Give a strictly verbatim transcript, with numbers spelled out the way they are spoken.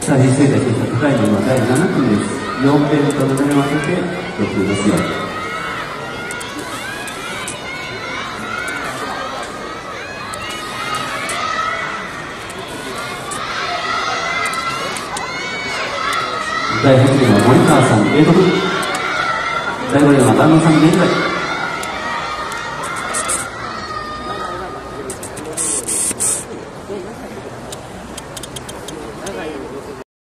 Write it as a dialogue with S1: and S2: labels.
S1: さあ、失礼いたしました。高いのはだいなな組です。よんベルトの目を当てて取っていますよ。だいはち組は森川さん、英国。だいご組は旦那さん、現在。